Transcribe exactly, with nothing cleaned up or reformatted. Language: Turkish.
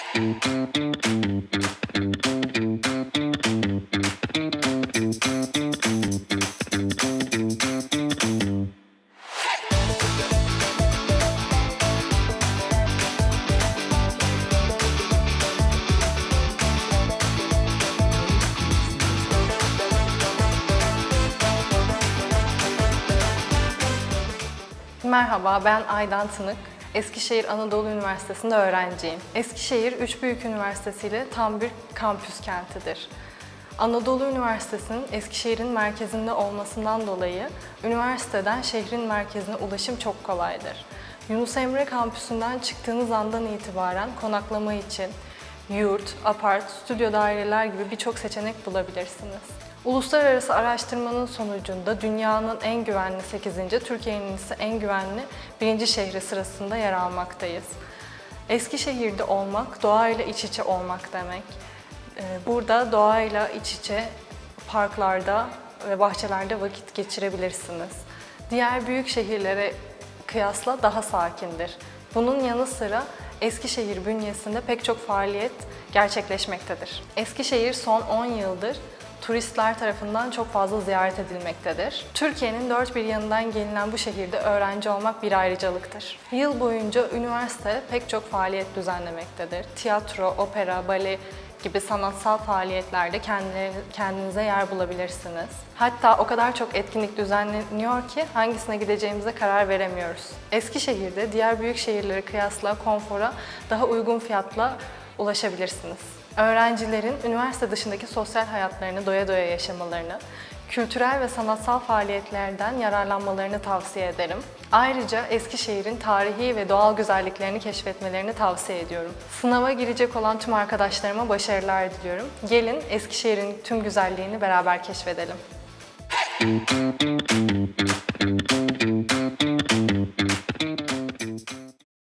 Merhaba, ben Aydan Tınık. Eskişehir Anadolu Üniversitesi'nde öğrenciyim. Eskişehir, üç büyük üniversitesiyle tam bir kampüs kentidir. Anadolu Üniversitesi'nin Eskişehir'in merkezinde olmasından dolayı üniversiteden şehrin merkezine ulaşım çok kolaydır. Yunus Emre kampüsünden çıktığınız andan itibaren konaklama için yurt, apart, stüdyo daireler gibi birçok seçenek bulabilirsiniz. Uluslararası araştırmanın sonucunda dünyanın en güvenli sekizinci, Türkiye'nin ise en güvenli birinci şehri sırasında yer almaktayız. Eskişehir'de olmak, doğayla iç içe olmak demek. Burada doğayla iç içe parklarda ve bahçelerde vakit geçirebilirsiniz. Diğer büyük şehirlere kıyasla daha sakindir. Bunun yanı sıra Eskişehir bünyesinde pek çok faaliyet gerçekleşmektedir. Eskişehir son on yıldır turistler tarafından çok fazla ziyaret edilmektedir. Türkiye'nin dört bir yanından gelinen bu şehirde öğrenci olmak bir ayrıcalıktır. Yıl boyunca üniversite pek çok faaliyet düzenlemektedir. Tiyatro, opera, bale gibi sanatsal faaliyetlerde kendinize yer bulabilirsiniz. Hatta o kadar çok etkinlik düzenleniyor ki hangisine gideceğimize karar veremiyoruz. Eskişehir'de diğer büyük şehirlere kıyasla konfora daha uygun fiyatla ulaşabilirsiniz. Öğrencilerin üniversite dışındaki sosyal hayatlarını doya doya yaşamalarını, kültürel ve sanatsal faaliyetlerden yararlanmalarını tavsiye ederim. Ayrıca Eskişehir'in tarihi ve doğal güzelliklerini keşfetmelerini tavsiye ediyorum. Sınava girecek olan tüm arkadaşlarıma başarılar diliyorum. Gelin Eskişehir'in tüm güzelliğini beraber keşfedelim.